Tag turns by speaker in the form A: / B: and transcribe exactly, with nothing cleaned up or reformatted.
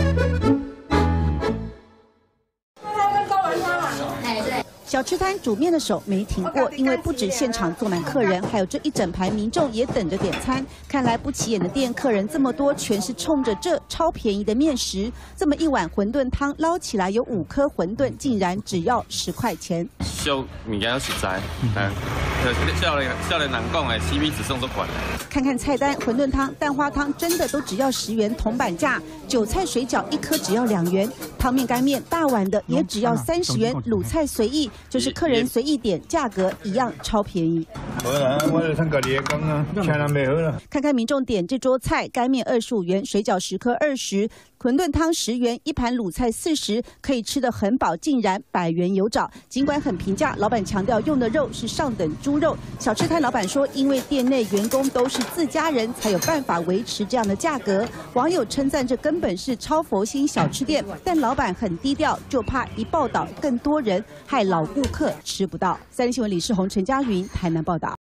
A: 小吃摊煮面的手没停过，因为不止现场坐满客人，还有这一整排民众也等着点餐。看来不起眼的店，客人这么多，全是冲着这超便宜的面食。这么一碗馄饨汤捞起来有五颗馄饨，竟然只要十块钱。
B: 小物件实在，嗯，少年少年人讲的 C P 值算足悬。
A: 看看菜单，馄饨汤、蛋花汤真的都只要十元铜板价，韭菜水饺一颗只要两元，汤面干面大碗的也只要三十元，卤菜随意。 就是客人随意点，价格一样超便宜。
C: 好啦，我就趁家己讲啊，请人袂好啦。
A: 看看民众点这桌菜，干面二十五元，水饺十颗二十，馄饨汤十元，一盘卤菜四十，可以吃得很饱，竟然百元有找。尽管很平价，老板强调用的肉是上等猪肉。小吃摊老板说，因为店内员工都是自家人，才有办法维持这样的价格。网友称赞这根本是超佛心小吃店，但老板很低调，就怕一报道更多人害老顾客吃不到。三立新闻李世宏、陈佳云台南报道。